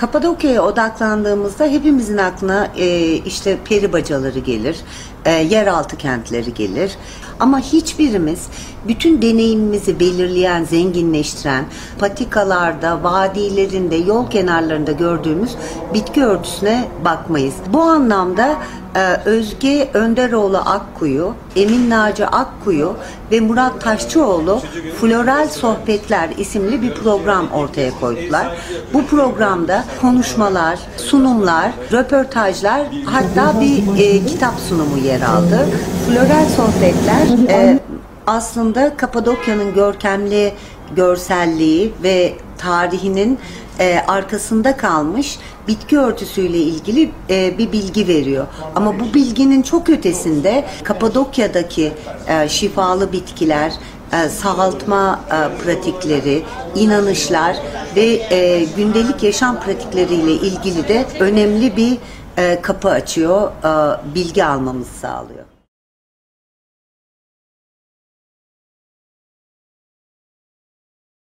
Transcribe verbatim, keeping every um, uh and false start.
Kapadokya'ya odaklandığımızda hepimizin aklına e, işte peri bacaları gelir, e, yeraltı kentleri gelir. Ama hiçbirimiz bütün deneyimimizi belirleyen, zenginleştiren, patikalarda, vadilerinde, yol kenarlarında gördüğümüz bitki örtüsüne bakmayız. Bu anlamda e, Özge Önderoğlu Akkuyu, Emin Naci Akkuyu ve Murat Taşçıoğlu Floral Sohbetler isimli bir program ortaya koydular. Bu programda konuşmalar, sunumlar, röportajlar, hatta bir e, kitap sunumu yer aldı. Floral Sohbetler e, aslında Kapadokya'nın görkemli görselliği ve tarihinin e, arkasında kalmış bitki örtüsüyle ilgili e, bir bilgi veriyor. Ama bu bilginin çok ötesinde Kapadokya'daki e, şifalı bitkiler, e, sağaltma e, pratikleri, inanışlar ve e, gündelik yaşam pratikleriyle ilgili de önemli bir e, kapı açıyor, e, bilgi almamızı sağlıyor.